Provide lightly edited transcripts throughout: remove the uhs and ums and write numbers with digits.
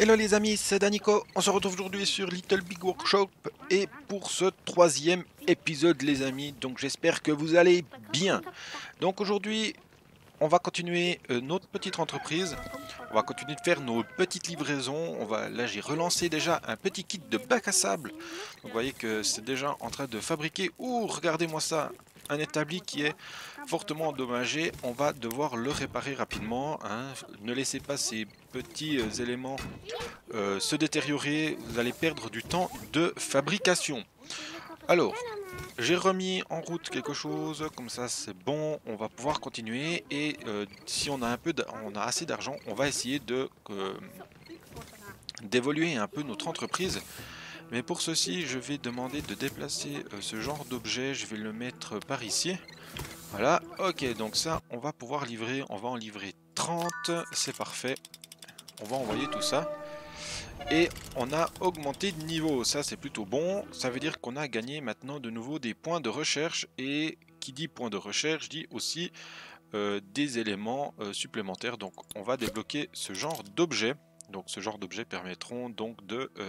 Hello les amis, c'est Danico. On se retrouve aujourd'hui sur Little Big Workshop et pour ce troisième épisode les amis. Donc j'espère que vous allez bien. Donc aujourd'hui, on va continuer notre petite entreprise. On va continuer de faire nos petites livraisons. Là j'ai relancé déjà un petit kit de bac à sable. Donc vous voyez que c'est déjà en train de fabriquer. Ouh, regardez-moi ça, un établi qui est fortement endommagé. On va devoir le réparer rapidement, hein. Ne laissez pas ces petits éléments se détériorer, vous allez perdre du temps de fabrication. Alors, j'ai remis en route quelque chose, comme ça c'est bon, on va pouvoir continuer et si on a on a assez d'argent, on va essayer de d'évoluer un peu notre entreprise. Mais pour ceci, je vais demander de déplacer ce genre d'objet, je vais le mettre par ici. Voilà, ok, donc ça, on va pouvoir livrer, on va en livrer 30, c'est parfait. On va envoyer tout ça. Et on a augmenté de niveau, ça c'est plutôt bon, ça veut dire qu'on a gagné maintenant de nouveau des points de recherche et qui dit points de recherche dit aussi des éléments supplémentaires, donc on va débloquer ce genre d'objets, donc ce genre d'objets permettront donc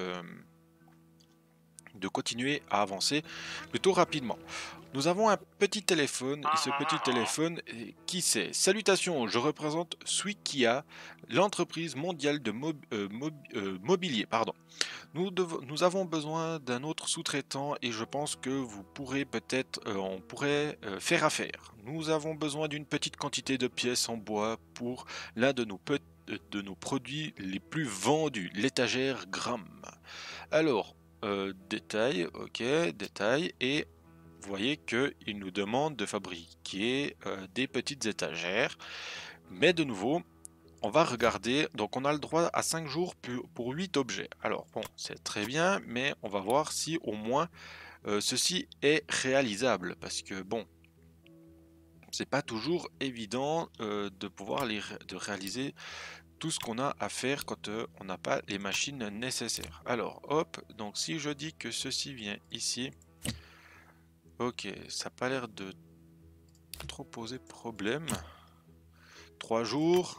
de continuer à avancer plutôt rapidement. Nous avons un petit téléphone et ce petit téléphone, qui c'est? Salutations, je représente Swikia, l'entreprise mondiale de mobilier. Pardon. Nous avons besoin d'un autre sous-traitant et je pense que vous pourrez peut-être, on pourrait faire affaire. Nous avons besoin d'une petite quantité de pièces en bois pour l'un de nos produits les plus vendus, l'étagère Gram. Alors, détail, ok, détail, et vous voyez qu'il nous demande de fabriquer des petites étagères, mais de nouveau, on va regarder, donc on a le droit à 5 jours pour 8 objets. Alors bon, c'est très bien, mais on va voir si au moins ceci est réalisable, parce que bon, c'est pas toujours évident de pouvoir de réaliser tout ce qu'on a à faire quand on n'a pas les machines nécessaires. Alors hop, donc si je dis que ceci vient ici, ok, ça n'a pas l'air de trop poser problème. 3 jours,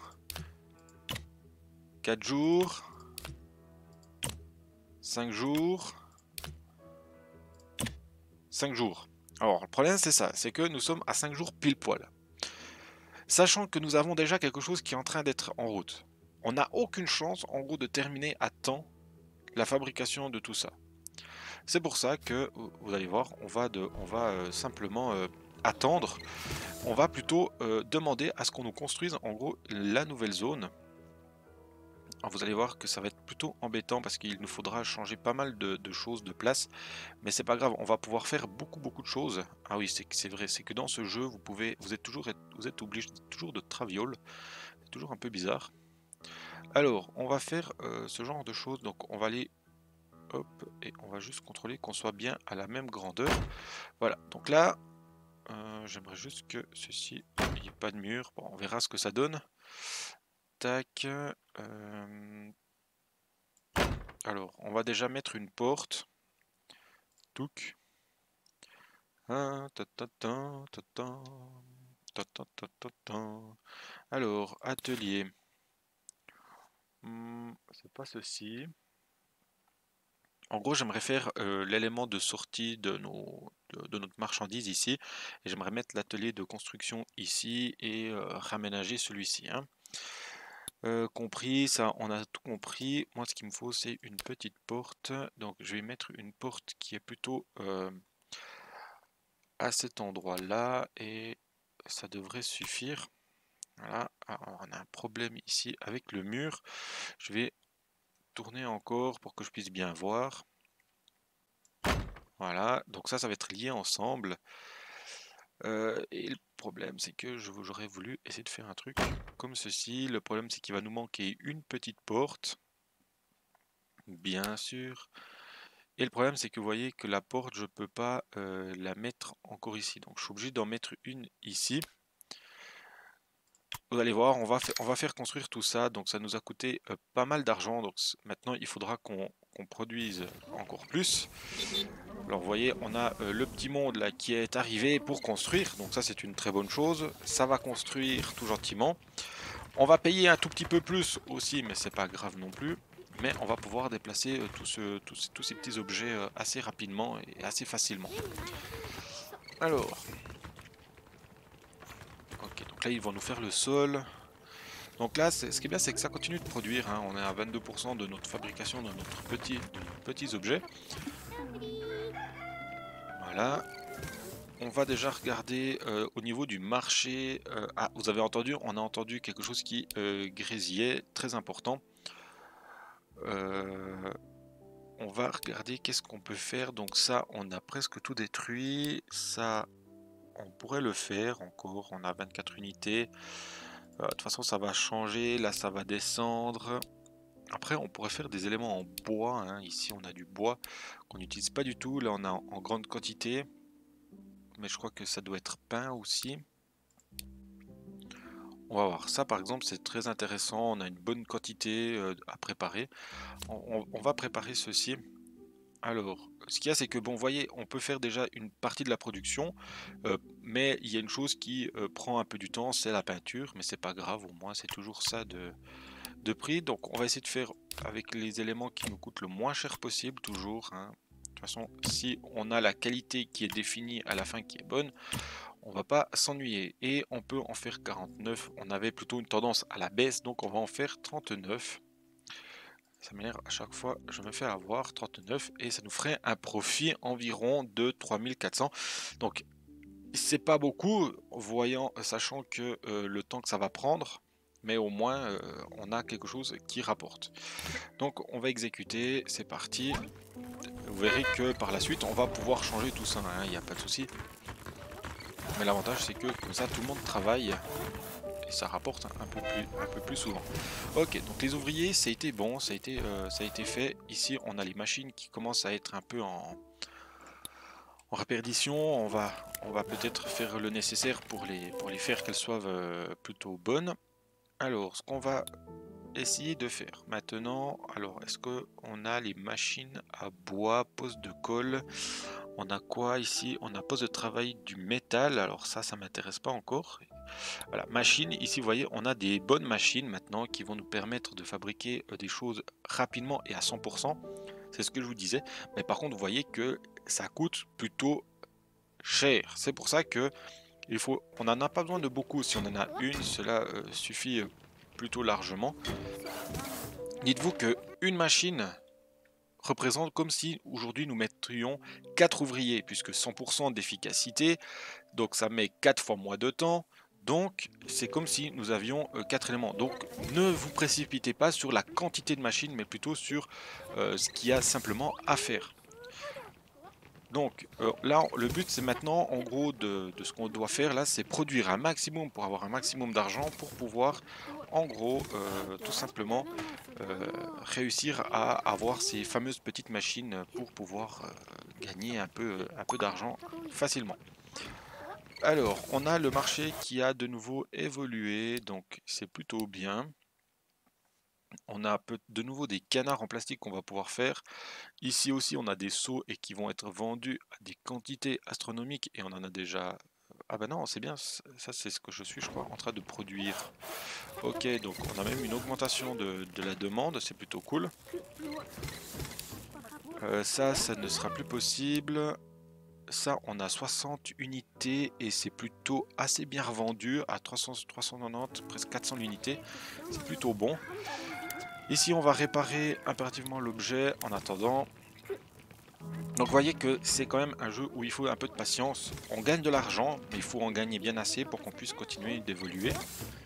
4 jours, 5 jours, 5 jours. Alors, le problème, c'est ça, c'est que nous sommes à 5 jours pile poil. Sachant que nous avons déjà quelque chose qui est en train d'être en route. On n'a aucune chance, en gros, de terminer à temps la fabrication de tout ça. C'est pour ça que, vous allez voir, on va simplement attendre. On va plutôt demander à ce qu'on nous construise, en gros, la nouvelle zone. Alors vous allez voir que ça va être plutôt embêtant parce qu'il nous faudra changer pas mal de choses de place, mais c'est pas grave, on va pouvoir faire beaucoup de choses. Ah oui, c'est vrai, c'est que dans ce jeu vous êtes obligé toujours de traviole, c'est toujours un peu bizarre. Alors on va faire ce genre de choses, donc on va aller hop et on va juste contrôler qu'on soit bien à la même grandeur. Voilà, donc là j'aimerais juste que ceci, il n'y ait pas de mur, bon on verra ce que ça donne. Tac. Alors, on va déjà mettre une porte. Touc. Alors, atelier. C'est pas ceci. En gros, j'aimerais faire l'élément de sortie de notre marchandise ici. Et j'aimerais mettre l'atelier de construction ici et raménager celui-ci, hein. Compris, ça on a tout compris. Moi ce qu'il me faut c'est une petite porte. Donc je vais mettre une porte qui est plutôt à cet endroit là et ça devrait suffire. Voilà, alors, on a un problème ici avec le mur. Je vais tourner encore pour que je puisse bien voir. Voilà, donc ça va être lié ensemble. Et le problème c'est que j'aurais voulu essayer de faire un truc comme ceci. Le problème c'est qu'il va nous manquer une petite porte. Bien sûr. Et le problème c'est que vous voyez que la porte je peux pas la mettre encore ici. Donc je suis obligé d'en mettre une ici. Vous allez voir, on va faire construire tout ça. Donc ça nous a coûté pas mal d'argent. Donc maintenant il faudra qu'on produise encore plus. Alors vous voyez, on a le petit monde là qui est arrivé pour construire. Donc ça c'est une très bonne chose. Ça va construire tout gentiment. On va payer un tout petit peu plus aussi, mais c'est pas grave non plus. mais on va pouvoir déplacer tous ces petits objets assez rapidement et assez facilement. Alors, ok, donc là ils vont nous faire le sol. Donc là, ce qui est bien, c'est que ça continue de produire, hein. On est à 22% de notre fabrication de nos petits objets. Voilà. On va déjà regarder au niveau du marché. Ah, vous avez entendu, on a entendu quelque chose qui grésillait, très important. On va regarder qu'est-ce qu'on peut faire. Donc ça, on a presque tout détruit. Ça, on pourrait le faire encore. On a 24 unités. De toute façon, ça va changer. Là, ça va descendre. Après, on pourrait faire des éléments en bois, hein. Ici, on a du bois qu'on n'utilise pas du tout. Là, on a en grande quantité. Mais je crois que ça doit être peint aussi. On va voir. Ça, par exemple, c'est très intéressant. On a une bonne quantité à préparer. On va préparer ceci. Alors, ce qu'il y a, c'est que, bon, vous voyez, on peut faire déjà une partie de la production. Mais il y a une chose qui prend un peu du temps, c'est la peinture. Mais c'est pas grave, au moins, c'est toujours ça de prix. Donc, on va essayer de faire avec les éléments qui nous coûtent le moins cher possible, toujours, hein. De toute façon, si on a la qualité qui est définie à la fin qui est bonne, on va pas s'ennuyer. Et on peut en faire 49. On avait plutôt une tendance à la baisse, donc on va en faire 39. Ça m'énerve à chaque fois, je me fais avoir 39 et ça nous ferait un profit environ de 3400. Donc c'est pas beaucoup, sachant que le temps que ça va prendre, mais au moins on a quelque chose qui rapporte. Donc on va exécuter, c'est parti. Vous verrez que par la suite on va pouvoir changer tout ça, hein, il n'y a pas de souci. Mais l'avantage c'est que comme ça tout le monde travaille et ça rapporte un peu plus souvent. Ok, donc les ouvriers ça a été bon, ça a été fait. Ici on a les machines qui commencent à être un peu en réperdition. On va peut-être faire le nécessaire pour les faire qu'elles soient plutôt bonnes. Alors, ce qu'on va essayer de faire maintenant, alors est-ce que on a les machines à bois, pose de colle, on a quoi ici? On a poste de travail du métal, alors ça m'intéresse pas encore. Voilà, machine, ici vous voyez, on a des bonnes machines maintenant qui vont nous permettre de fabriquer des choses rapidement et à 100%. C'est ce que je vous disais, mais par contre vous voyez que ça coûte plutôt cher. C'est pour ça que on n'en a pas besoin de beaucoup. Si on en a une, cela suffit plutôt largement. Dites-vous que une machine représente comme si aujourd'hui nous mettrions 4 ouvriers, puisque 100% d'efficacité, donc ça met 4 fois moins de temps. Donc c'est comme si nous avions 4 éléments. Donc ne vous précipitez pas sur la quantité de machines, mais plutôt sur ce qu'il y a simplement à faire. Donc là, le but c'est maintenant, en gros, de ce qu'on doit faire là, c'est produire un maximum pour avoir un maximum d'argent pour pouvoir, en gros, tout simplement réussir à avoir ces fameuses petites machines pour pouvoir gagner un peu d'argent facilement. Alors, on a le marché qui a de nouveau évolué, donc c'est plutôt bien. On a de nouveau des canards en plastique qu'on va pouvoir faire. Ici aussi, on a des seaux et qui vont être vendus à des quantités astronomiques et on en a déjà. Ah bah non, c'est bien, ça c'est ce que je suis, je crois, en train de produire. Ok, donc on a même une augmentation de la demande, c'est plutôt cool. Ça ne sera plus possible. Ça, on a 60 unités et c'est plutôt assez bien revendu à 390, presque 400 unités. C'est plutôt bon. Ici, on va réparer impérativement l'objet en attendant. Donc vous voyez que c'est quand même un jeu où il faut un peu de patience. On gagne de l'argent, mais il faut en gagner bien assez pour qu'on puisse continuer d'évoluer.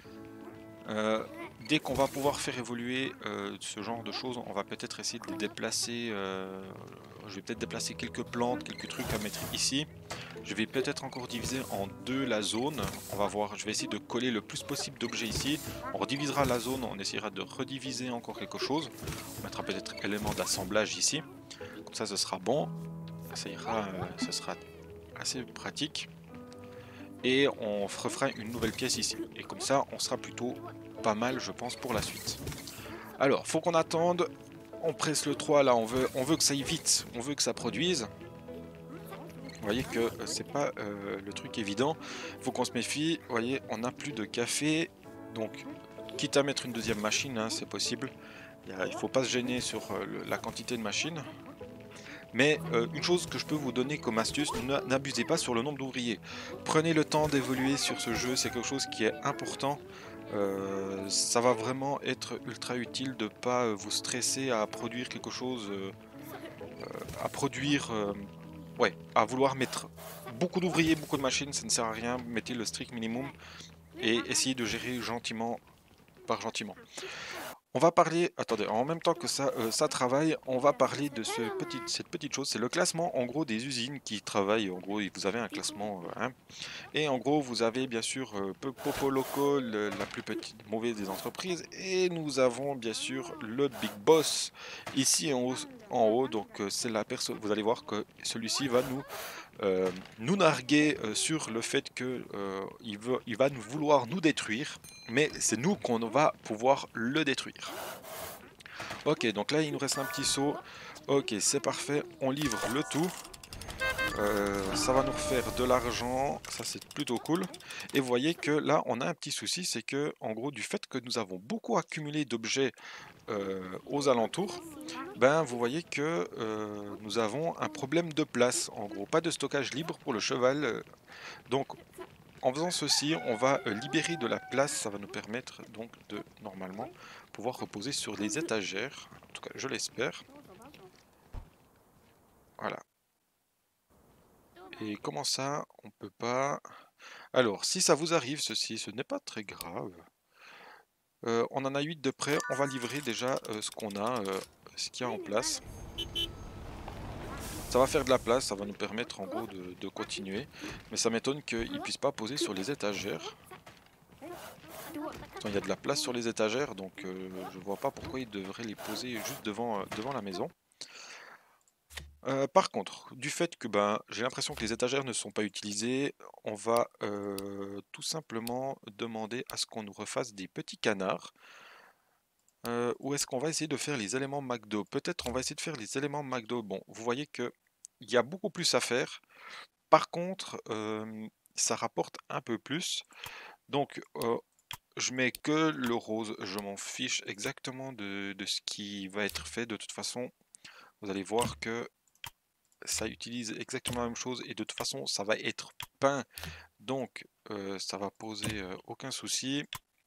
Dès qu'on va pouvoir faire évoluer ce genre de choses, on va peut-être essayer de déplacer. Je vais peut-être déplacer quelques plantes, quelques trucs à mettre ici. Je vais peut-être encore diviser en deux la zone. On va voir, je vais essayer de coller le plus possible d'objets ici. On redivisera la zone, on essaiera de rediviser encore quelque chose. On mettra peut-être éléments d'assemblage ici. Comme ça, ce sera bon. Ça ira, ce sera assez pratique. Et on refera une nouvelle pièce ici. Et comme ça, on sera plutôt pas mal, je pense, pour la suite. Alors, faut qu'on attende. On presse le 3 là, on veut que ça aille vite. On veut que ça produise. Vous voyez que c'est pas le truc évident. Faut qu'on se méfie. Vous voyez, on n'a plus de café. Donc, quitte à mettre une deuxième machine, hein, c'est possible. Il faut pas se gêner sur la quantité de machines. Mais une chose que je peux vous donner comme astuce, n'abusez pas sur le nombre d'ouvriers. Prenez le temps d'évoluer sur ce jeu, c'est quelque chose qui est important. Ça va vraiment être ultra utile de pas vous stresser à produire quelque chose, à produire, ouais, à vouloir mettre beaucoup d'ouvriers, beaucoup de machines, ça ne sert à rien. Mettez le strict minimum et essayez de gérer gentiment, par gentiment. On va parler, attendez, en même temps que ça travaille, on va parler de cette petite chose, c'est le classement en gros des usines qui travaillent, en gros, et vous avez un classement, hein, et en gros vous avez bien sûr Popo Loco, la plus petite mauvaise des entreprises, et nous avons bien sûr le Big Boss ici en haut, donc c'est la personne, vous allez voir que celui-ci va nous narguer sur le fait que il va nous vouloir nous détruire, mais c'est nous qu'on va pouvoir le détruire. Ok, donc là il nous reste un petit saut. Ok, c'est parfait, on livre le tout. Ça va nous refaire de l'argent, ça c'est plutôt cool. Et vous voyez que là on a un petit souci, c'est que en gros du fait que nous avons beaucoup accumulé d'objets aux alentours, ben vous voyez que nous avons un problème de place, en gros pas de stockage libre pour le cheval. Donc en faisant ceci, on va libérer de la place, ça va nous permettre donc de normalement pouvoir reposer sur les étagères, en tout cas je l'espère. Voilà. Et comment ça, on peut pas... Alors, si ça vous arrive ceci, ce n'est pas très grave. On en a 8 de près, on va livrer déjà ce qu'on a, ce qu'il y a en place. Ça va faire de la place, ça va nous permettre en gros de continuer. Mais ça m'étonne qu'ils ne puissent pas poser sur les étagères. Attends, il y a de la place sur les étagères, donc je vois pas pourquoi ils devraient les poser juste devant la maison. Par contre, du fait que ben, j'ai l'impression que les étagères ne sont pas utilisées, on va tout simplement demander à ce qu'on nous refasse des petits canards. Ou est-ce qu'on va essayer de faire les éléments McDo? Peut-être on va essayer de faire les éléments McDo. Bon, vous voyez que il y a beaucoup plus à faire. Par contre, ça rapporte un peu plus. Donc, je mets que le rose. Je m'en fiche exactement de ce qui va être fait. De toute façon, vous allez voir que ça utilise exactement la même chose. Et de toute façon, ça va être peint. Donc, ça va poser aucun souci.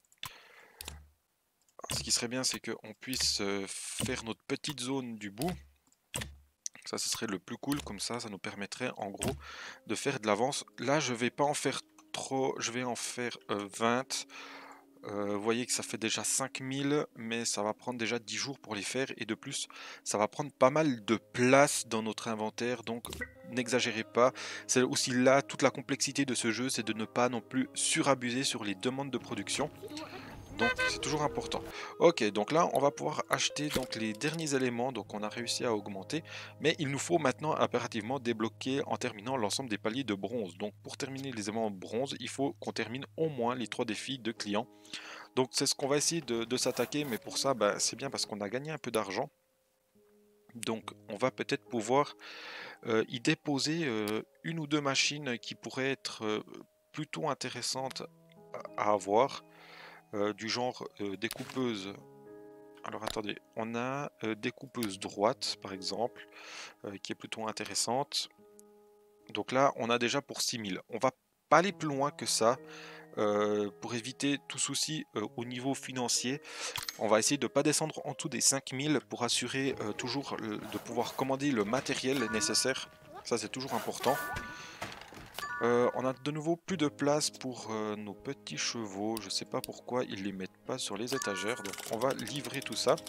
Ce qui serait bien, c'est qu'on puisse faire notre petite zone du bout. Ça, ce serait le plus cool. Comme ça nous permettrait en gros de faire de l'avance. Là, je vais pas en faire trop. Je vais en faire 20. Vous voyez que ça fait déjà 5000, mais ça va prendre déjà 10 jours pour les faire. Et de plus, ça va prendre pas mal de place dans notre inventaire. Donc, n'exagérez pas. C'est aussi là toute la complexité de ce jeu, c'est de ne pas non plus surabuser sur les demandes de production. Donc c'est toujours important. Ok, donc là on va pouvoir acheter donc les derniers éléments, donc on a réussi à augmenter, mais il nous faut maintenant impérativement débloquer en terminant l'ensemble des paliers de bronze. Donc pour terminer les éléments bronze, il faut qu'on termine au moins les 3 défis de clients. Donc c'est ce qu'on va essayer de s'attaquer, mais pour ça bah, c'est bien parce qu'on a gagné un peu d'argent. Donc on va peut-être pouvoir y déposer une ou deux machines qui pourraient être plutôt intéressantes à avoir. Du genre découpeuse. Alors attendez, on a découpeuse droite par exemple, qui est plutôt intéressante. Donc là, on a déjà pour 6000. On va pas aller plus loin que ça. Pour éviter tout souci au niveau financier, on va essayer de ne pas descendre en dessous des 5000 pour assurer toujours de pouvoir commander le matériel nécessaire. Ça, c'est toujours important. On a de nouveau plus de place pour nos petits chevaux. Je sais pas pourquoi ils les mettent pas sur les étagères. Donc on va livrer tout ça.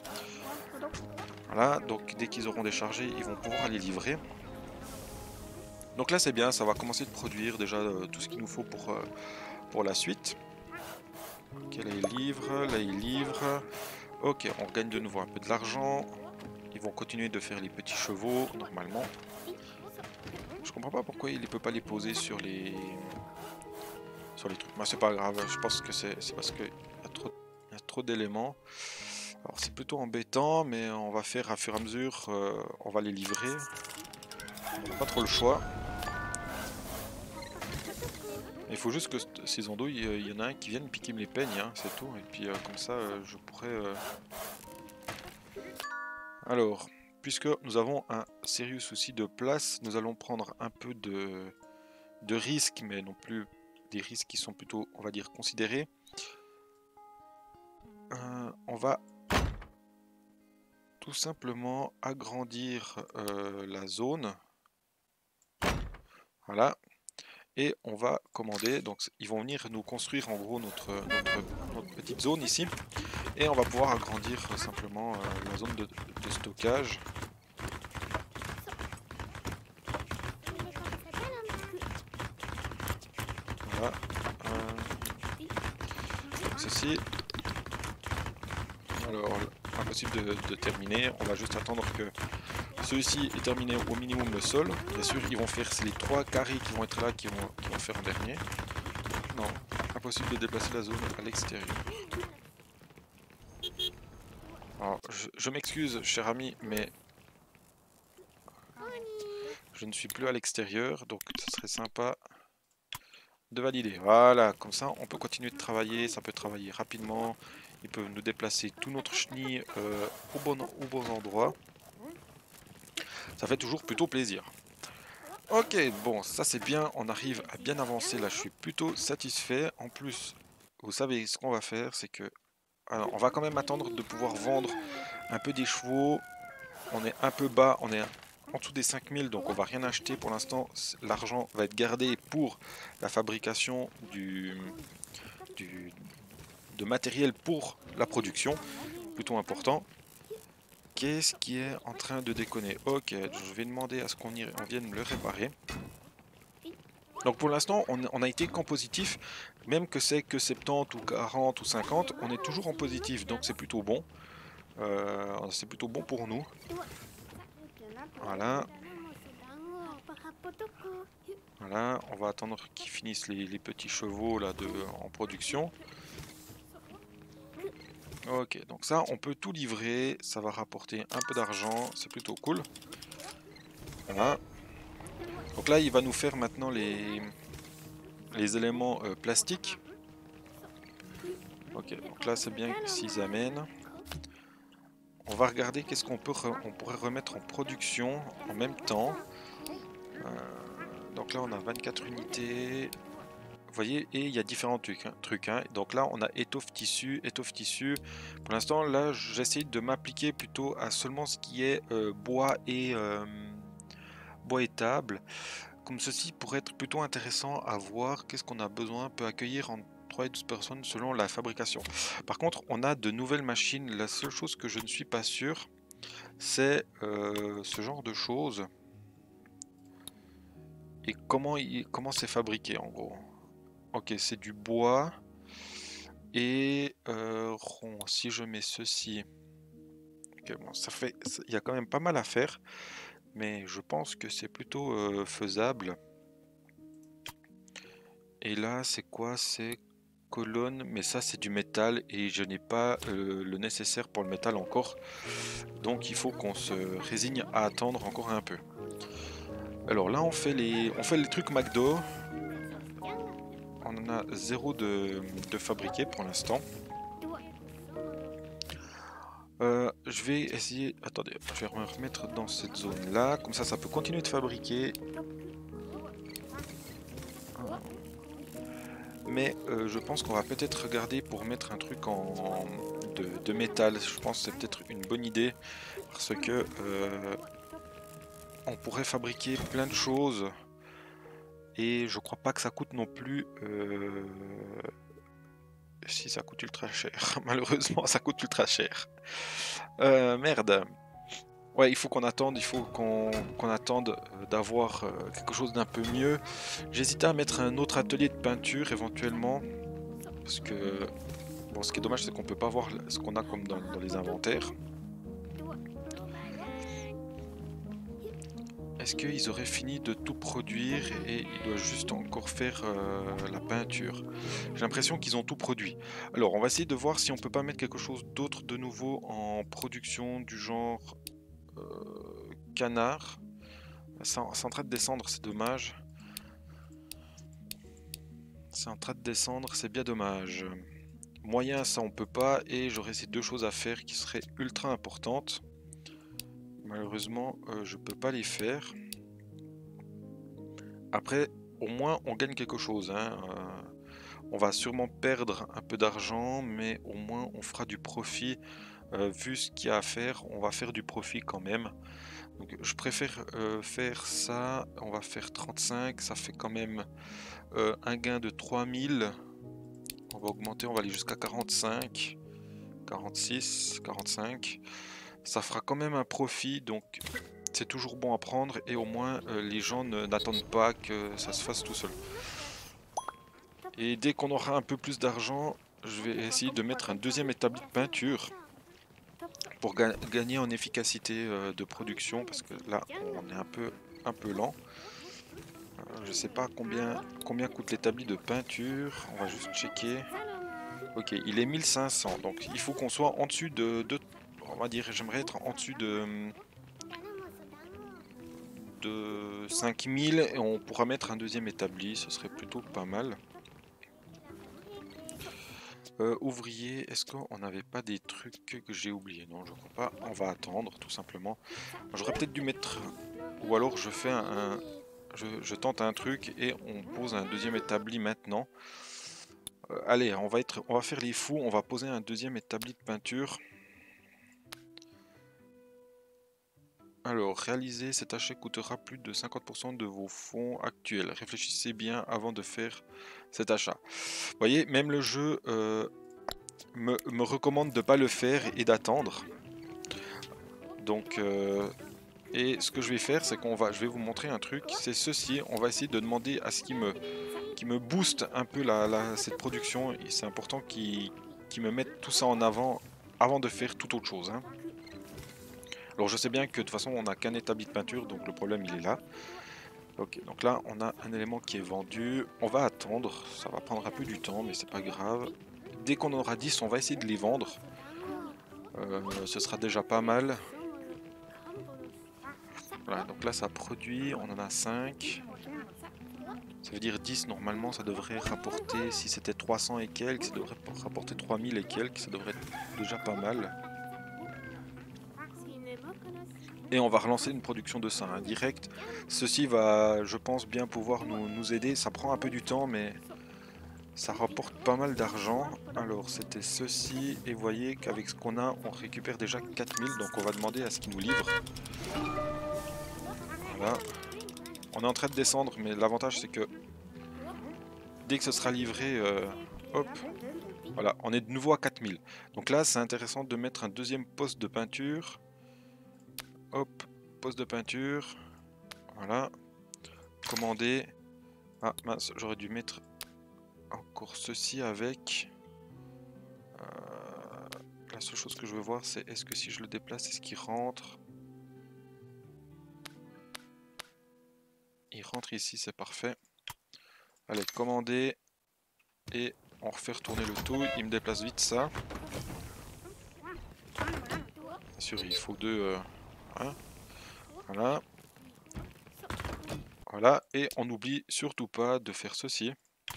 Voilà, donc dès qu'ils auront déchargé, ils vont pouvoir les livrer. Donc là c'est bien, ça va commencer de produire déjà tout ce qu'il nous faut pour la suite. Ok, là il livre. Ok, on gagne de nouveau un peu de l'argent. Ils vont continuer de faire les petits chevaux normalement. Je comprends pas pourquoi il ne peut pas les poser sur les trucs. Mais c'est pas grave, je pense que c'est parce qu'il y a trop d'éléments. Alors c'est plutôt embêtant, mais on va faire à fur et à mesure, on va les livrer. On n'a pas trop le choix. Il faut juste que ces andouilles, il y en a un qui vienne piquer mes peignes, hein, c'est tout. Et puis comme ça, je pourrais Alors, puisque nous avons un sérieux souci de place, nous allons prendre un peu de risques, mais non plus des risques qui sont plutôt, on va dire, considérés. On va tout simplement agrandir la zone. Voilà. Et on va commander. Donc ils vont venir nous construire en gros notre petite zone ici. Et on va pouvoir agrandir simplement la zone de stockage. Voilà. Ceci. Alors, impossible de terminer. On va juste attendre que celui-ci est terminé au minimum le sol. Bien sûr, ils vont faire les 3 carrés qui vont être là, qui vont faire en dernier. Non, impossible de déplacer la zone à l'extérieur. Alors, je m'excuse, cher ami, mais je ne suis plus à l'extérieur, donc ce serait sympa de valider. Voilà, comme ça, on peut continuer de travailler, ça peut travailler rapidement. Ils peuvent nous déplacer tout notre chenille au bon endroit. Ça fait toujours plutôt plaisir. Ok, bon, ça c'est bien, on arrive à bien avancer, là je suis plutôt satisfait. En plus, vous savez ce qu'on va faire, c'est que... Alors, on va quand même attendre de pouvoir vendre un peu des chevaux. On est un peu bas, on est en dessous des 5000, donc on va rien acheter pour l'instant. L'argent va être gardé pour la fabrication de matériel pour la production, plutôt important. Qu'est-ce qui est en train de déconner? Ok, je vais demander à ce qu'on vienne me le réparer. Donc pour l'instant, on a été qu'en positif, même que c'est que 70 ou 40 ou 50, on est toujours en positif, donc c'est plutôt bon. C'est plutôt bon pour nous. Voilà. Voilà, on va attendre qu'ils finissent les petits chevaux là en production. Ok, donc ça, on peut tout livrer, ça va rapporter un peu d'argent, c'est plutôt cool. Voilà. Donc là, il va nous faire maintenant les éléments plastiques. Ok, donc là, c'est bien s'ils amènent. On va regarder qu'est-ce qu'on pourrait remettre en production en même temps. Donc là, on a 24 unités. Vous voyez, et il y a différents trucs, hein. Donc là, on a étoffe tissu. Pour l'instant, là, j'essaie de m'appliquer plutôt à seulement ce qui est bois et table. Comme ceci pourrait être plutôt intéressant à voir. Qu'est-ce qu'on a besoin, peut accueillir en 3 et 12 personnes selon la fabrication. Par contre, on a de nouvelles machines. La seule chose que je ne suis pas sûr, c'est ce genre de choses. Et comment c'est fabriqué en gros. Ok, c'est du bois et rond. Si je mets ceci, ok, bon, il y a quand même pas mal à faire, mais je pense que c'est plutôt faisable. Et là, c'est quoi? C'est colonne, mais ça c'est du métal et je n'ai pas le nécessaire pour le métal encore. Donc il faut qu'on se résigne à attendre encore un peu. Alors là, on fait les trucs McDo. On en a 0 de fabriqué pour l'instant. Je vais essayer... Attendez, je vais me remettre dans cette zone-là. Comme ça peut continuer de fabriquer. Mais je pense qu'on va peut-être regarder pour mettre un truc de métal. Je pense que c'est peut-être une bonne idée. Parce que on pourrait fabriquer plein de choses. Et je crois pas que ça coûte non plus... Si ça coûte ultra cher. Malheureusement, ça coûte ultra cher. Merde. Ouais, il faut qu'on attende, il faut qu'on attende d'avoir quelque chose d'un peu mieux. J'hésitais à mettre un autre atelier de peinture éventuellement. Parce que, bon, ce qui est dommage, c'est qu'on peut pas voir ce qu'on a comme dans les inventaires. Est-ce qu'ils auraient fini de tout produire et ils doivent juste encore faire la peinture? J'ai l'impression qu'ils ont tout produit. Alors, on va essayer de voir si on peut pas mettre quelque chose d'autre de nouveau en production du genre canard. C'est en train de descendre, c'est dommage. C'est en train de descendre, c'est bien dommage. Moyen, ça on peut pas, et j'aurais ces deux choses à faire qui seraient ultra importantes. malheureusement, je peux pas les faire. Après, au moins, on gagne quelque chose, hein. On va sûrement perdre un peu d'argent, mais au moins, on fera du profit. Vu ce qu'il y a à faire, on va faire du profit quand même. Donc, je préfère faire ça. On va faire 35. Ça fait quand même un gain de 3000. On va augmenter, on va aller jusqu'à 45, 46, 45. Ça fera quand même un profit, donc c'est toujours bon à prendre et au moins les gens n'attendent pas que ça se fasse tout seul. Et dès qu'on aura un peu plus d'argent, je vais essayer de mettre un deuxième établi de peinture pour gagner en efficacité de production parce que là on est un peu lent. Je sais pas combien coûte l'établi de peinture, on va juste checker. Ok, il est 1500, donc il faut qu'on soit en dessus on va dire, j'aimerais être en dessus de 5000 et on pourra mettre un deuxième établi, ce serait plutôt pas mal. Ouvrier, est-ce qu'on n'avait pas des trucs que j'ai oubliés? Non, je crois pas, on va attendre tout simplement. J'aurais peut-être dû mettre, ou alors je fais je tente un truc et on pose un deuxième établi maintenant. Allez, on va faire les fous, on va poser un deuxième établi de peinture. Alors, réaliser cet achat coûtera plus de 50% de vos fonds actuels. Réfléchissez bien avant de faire cet achat. Vous voyez, même le jeu me recommande de ne pas le faire et d'attendre. Donc, et ce que je vais faire, c'est je vais vous montrer un truc. C'est ceci. On va essayer de demander à ce qu'il me booste un peu cette production. C'est important qu'il me mette tout ça en avant de faire toute autre chose, hein. Alors je sais bien que de toute façon on n'a qu'un établi de peinture, donc le problème il est là. Ok, donc là on a un élément qui est vendu. On va attendre, ça va prendre un peu du temps, mais c'est pas grave. Dès qu'on aura 10, on va essayer de les vendre. Ce sera déjà pas mal. Voilà, donc là ça produit, on en a 5. Ça veut dire 10, normalement ça devrait rapporter, si c'était 300 et quelques, ça devrait rapporter 3000 et quelques, ça devrait être déjà pas mal. Et on va relancer une production de ça, hein, direct. Ceci va, je pense, bien pouvoir nous aider. Ça prend un peu du temps, mais ça rapporte pas mal d'argent. Alors, c'était ceci. Et vous voyez qu'avec ce qu'on a, on récupère déjà 4000. Donc, on va demander à ce qu'il nous livre. Voilà. On est en train de descendre, mais l'avantage, c'est que dès que ce sera livré, hop, voilà, on est de nouveau à 4000. Donc là, c'est intéressant de mettre un deuxième poste de peinture. Hop, poste de peinture. Voilà. Commander. Ah mince, j'aurais dû mettre encore ceci avec. La seule chose que je veux voir, c'est est-ce que si je le déplace, est-ce qu'il rentre? Il rentre ici, c'est parfait. Allez, commander. Et on refait retourner le tout. Il me déplace vite ça. Bien sûr, il faut deux. Hein. Voilà. Voilà. Et on n'oublie surtout pas de faire ceci.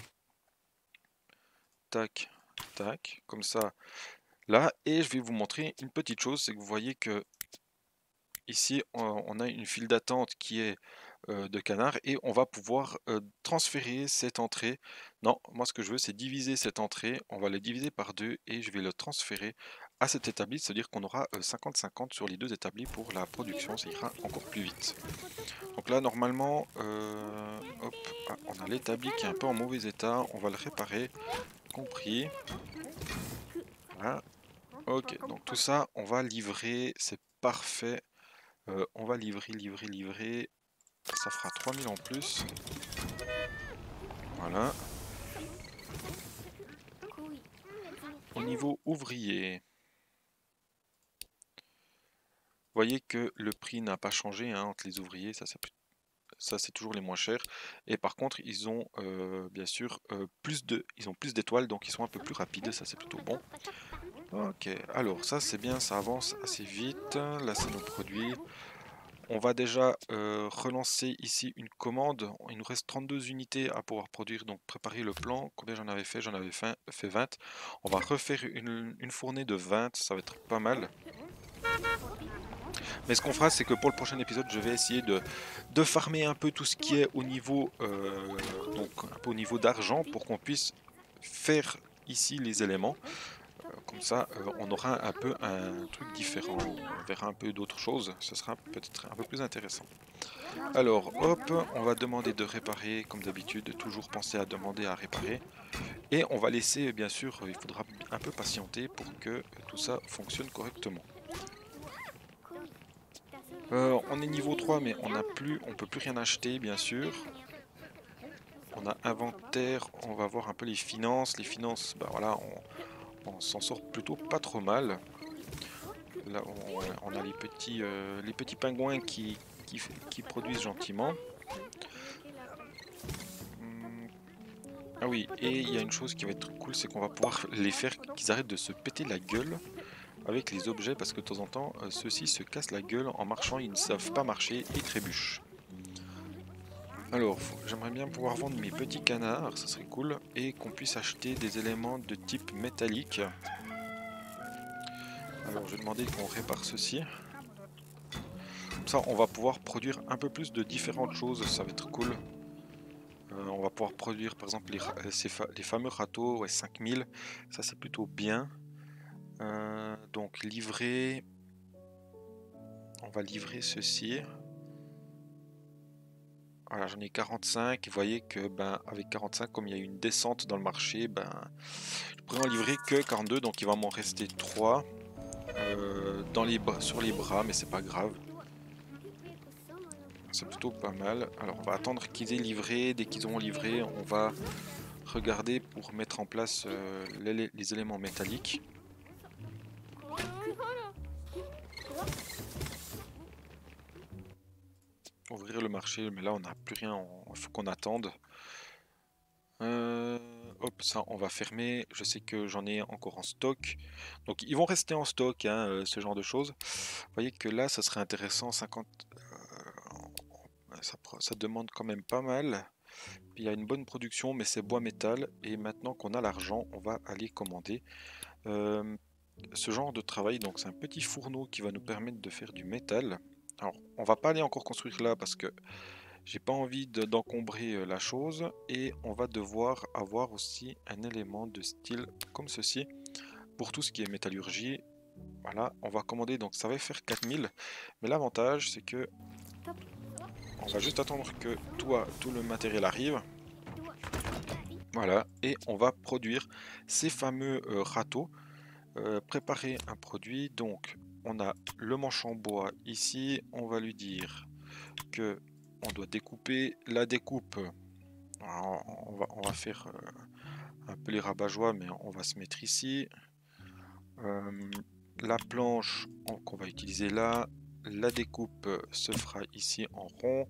Tac, tac. Comme ça. Là. Et je vais vous montrer une petite chose. C'est que vous voyez que ici, on a une file d'attente qui est de canard et on va pouvoir transférer cette entrée. Non, moi ce que je veux c'est diviser cette entrée, on va la diviser par deux et je vais le transférer à cet établi, c'est-à-dire qu'on aura 50-50 sur les deux établis pour la production, ça ira encore plus vite. Donc là normalement, hop, on a l'établi qui est un peu en mauvais état, on va le réparer, compris. Voilà. Ok, donc tout ça on va livrer, c'est parfait. On va livrer. Ça fera 3000 en plus. Voilà. Au niveau ouvrier, vous voyez que le prix n'a pas changé hein, entre les ouvriers, ça c'est toujours les moins chers. Et par contre, ils ont bien sûr ils ont plus d'étoiles, donc ils sont un peu plus rapides, ça c'est plutôt bon. Ok, alors ça c'est bien, ça avance assez vite. Là c'est nos produits. On va déjà relancer ici une commande. Il nous reste 32 unités à pouvoir produire, donc préparer le plan. Combien j'en avais fait? J'en avais fait 20. On va refaire une fournée de 20, ça va être pas mal. Mais ce qu'on fera, c'est que pour le prochain épisode, je vais essayer de farmer un peu tout ce qui est au niveau, donc un peu au niveau d'argent pour qu'on puisse faire ici les éléments. Comme ça, on aura un peu un truc différent. On verra un peu d'autres choses. Ce sera peut-être un peu plus intéressant. Alors, hop, on va demander de réparer, comme d'habitude, toujours penser à demander à réparer. Et on va laisser, bien sûr, il faudra un peu patienter pour que tout ça fonctionne correctement. On est niveau 3, mais on peut plus rien acheter, bien sûr. On a inventaire, on va voir un peu les finances. Les finances, bah voilà, on s'en sort plutôt pas trop mal. Là, on a les petits pingouins qui produisent gentiment. Hum, Ah oui, et il y a une chose qui va être cool, c'est qu'on va pouvoir les faire qu'ils arrêtent de se péter la gueule avec les objets, parce que de temps en temps, ceux-ci se cassent la gueule en marchant, ils ne savent pas marcher et trébuchent. Alors, j'aimerais bien pouvoir vendre mes petits canards, ça serait cool, et qu'on puisse acheter des éléments de type métallique. Alors, je vais demander qu'on répare ceci. Comme ça, on va pouvoir produire un peu plus de différentes choses, ça va être cool. On va pouvoir produire par exemple les fameux râteaux, ouais, 5000, ça c'est plutôt bien. Donc livrer, on va livrer ceci. Voilà, j'en ai 45. Vous voyez que ben, avec 45, comme il y a une descente dans le marché, ben, je pourrais en livrer que 42, donc il va m'en rester 3 sur les bras, mais c'est pas grave. C'est plutôt pas mal. Alors on va attendre qu'ils aient livré. Dès qu'ils auront livré, on va regarder pour mettre en place les éléments métalliques. Ouvrir le marché, mais là on n'a plus rien, il faut qu'on attende. Hop, ça on va fermer. Je sais que j'en ai encore en stock. Donc ils vont rester en stock, hein, ce genre de choses. Vous voyez que là, ça serait intéressant. 50, ça demande quand même pas mal. Puis il y a une bonne production, mais c'est bois métal. Et maintenant qu'on a l'argent, on va aller commander euh, ce genre de travail. Donc c'est un petit fourneau qui va nous permettre de faire du métal. Alors on va pas aller encore construire là parce que j'ai pas envie d'encombrer la chose, et on va devoir avoir aussi un élément de style comme ceci pour tout ce qui est métallurgie. Voilà, on va commander, donc ça va faire 4000, mais l'avantage c'est que on va juste attendre que tout le matériel arrive. Voilà, et on va produire ces fameux râteaux, préparer un produit. Donc on a le manche en bois ici, on va lui dire que on doit découper. La découpe, on va faire un peu les rabat-joie, mais on va se mettre ici. La planche qu'on va utiliser là. La découpe se fera ici en rond.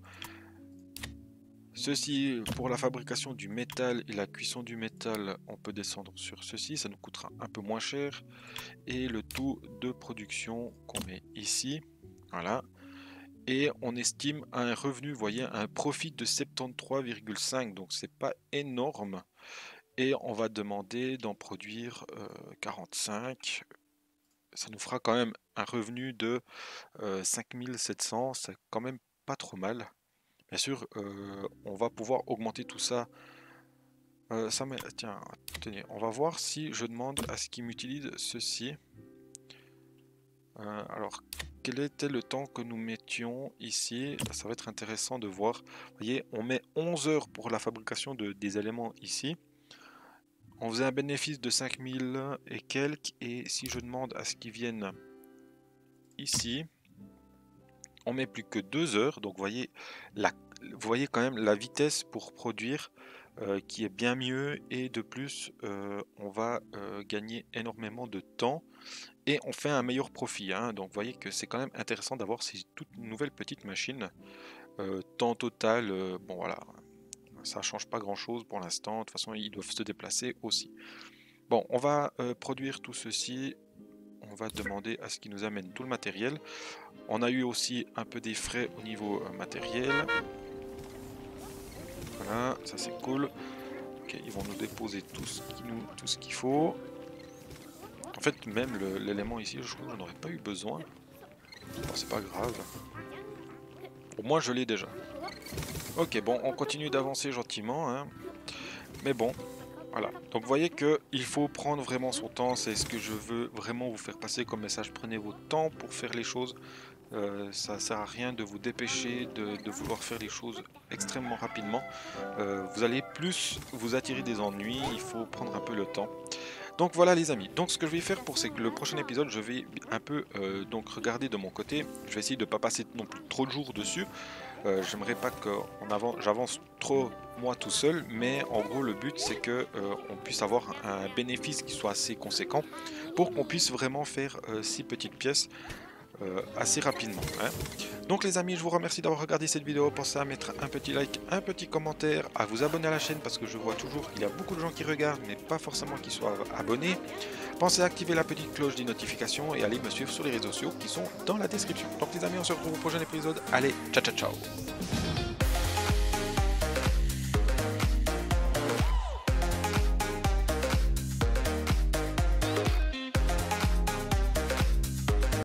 Ceci, pour la fabrication du métal et la cuisson du métal, on peut descendre sur ceci, ça nous coûtera un peu moins cher. Et le tout de production qu'on met ici. Voilà. Et on estime un revenu, vous voyez, un profit de 73,5, donc c'est pas énorme. Et on va demander d'en produire 45. Ça nous fera quand même un revenu de 5700, c'est quand même pas trop mal. Bien sûr, on va pouvoir augmenter tout ça. Tiens, tenez, on va voir si je demande à ce qu'il m'utilise ceci. Alors, quel était le temps que nous mettions ici? Ça va être intéressant de voir. Vous voyez, on met 11 heures pour la fabrication des éléments ici. On faisait un bénéfice de 5000 et quelques. Et si je demande à ce qu'ils viennent ici, on met plus que 2 heures. Donc, vous voyez quand même la vitesse pour produire qui est bien mieux. Et de plus, on va gagner énormément de temps. Et on fait un meilleur profit, hein. Donc vous voyez que c'est quand même intéressant d'avoir ces toutes nouvelles petites machines. Temps total, bon voilà, ça change pas grand chose pour l'instant. De toute façon, ils doivent se déplacer aussi. Bon, on va produire tout ceci. On va demander à ce qu'ils nous amènent tout le matériel. On a eu aussi un peu des frais au niveau matériel. Voilà, ça c'est cool. Ok, ils vont nous déposer tout ce qu'il faut. En fait, même l'élément ici, je crois que j'en aurais pas eu besoin. Bon, c'est pas grave. Au moins je l'ai déjà. Ok, bon, on continue d'avancer gentiment, hein. Mais bon, voilà. Donc vous voyez que il faut prendre vraiment son temps, c'est ce que je veux vraiment vous faire passer comme message. Prenez votre temps pour faire les choses. Ça sert à rien de vous dépêcher, de vouloir faire les choses extrêmement rapidement. Vous allez plus vous attirer des ennuis, il faut prendre un peu le temps. Donc voilà les amis, donc ce que je vais faire pour le prochain épisode, je vais un peu donc regarder de mon côté. Je vais essayer de ne pas passer non plus trop de jours dessus. J'aimerais pas que j'avance trop moi tout seul, mais en gros le but c'est que on puisse avoir un bénéfice qui soit assez conséquent pour qu'on puisse vraiment faire 6 petites pièces assez rapidement, hein. Donc les amis, je vous remercie d'avoir regardé cette vidéo. Pensez à mettre un petit like, un petit commentaire, à vous abonner à la chaîne parce que je vois toujours qu'il y a beaucoup de gens qui regardent mais pas forcément qui soient abonnés. Pensez à activer la petite cloche des notifications et allez me suivre sur les réseaux sociaux qui sont dans la description. Donc les amis, on se retrouve au prochain épisode. Allez, ciao ciao ciao.